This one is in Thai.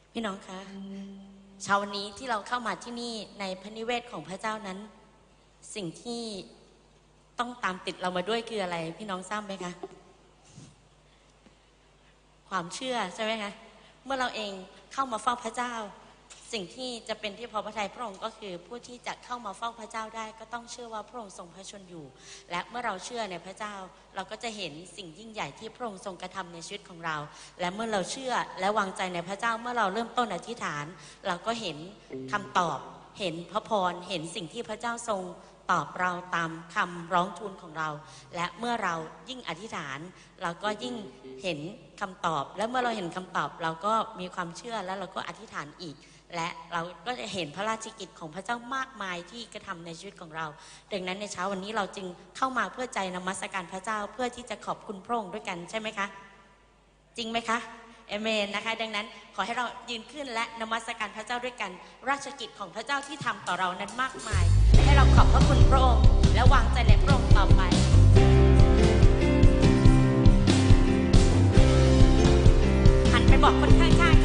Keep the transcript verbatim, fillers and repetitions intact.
พี่น้องคะเช้าวันนี้ที่เราเข้ามาที่นี่ในพระนิเวศของพระเจ้านั้นสิ่งที่ต้องตามติดเรามาด้วยคืออะไรพี่น้องทราบไหมคะความเชื่อใช่ไหมคะเมื่อเราเองเข้ามาเฝ้าพระเจ้าสิ่งที่จะเป็นที่พอพระทัยพระองค์ก็คือผู้ที่จะเข้ามาเฝ้าพระเจ้าได้ก็ต้องเชื่อว่าพระองค์ทรงพระชนอยู่และเมื่อเราเชื่อในพระเจ้าเราก็จะเห็นสิ่งยิ่งใหญ่ที่พระองค์ทรงกระทำในชีวิตของเราและเมื่อเราเชื่อและวางใจในพระเจ้าเมื่อเราเริ่มต้นอธิษฐานเราก็เห็นคำตอบเห็นพระพรเห็นสิ่งที่พระเจ้าทรงตอบเราตามคำร้องทูลของเราและเมื่อเรายิ่งอธิษฐานเราก็ยิ่งเห็นคำตอบและเมื่อเราเห็นคำตอบเราก็มีความเชื่อและเราก็อธิษฐานอีกและเราก็จะเห็นพระราชกิจของพระเจ้ามากมายที่กระทำในชีวิตของเราดังนั้นในเช้าวันนี้เราจึงเข้ามาเพื่อใจนมัสการพระเจ้าเพื่อที่จะขอบคุณพระองค์ด้วยกันใช่ไหมคะจริงไหมคะเอเมนนะคะดังนั้นขอให้เรายืนขึ้นและนมัสการพระเจ้าด้วยกันราชกิจของพระเจ้าที่ทำต่อเรานั้นมากมายให้เราขอบพระคุณพระองค์และวางใจในพระองค์ต่อไปหันไปบอกคนข้างๆ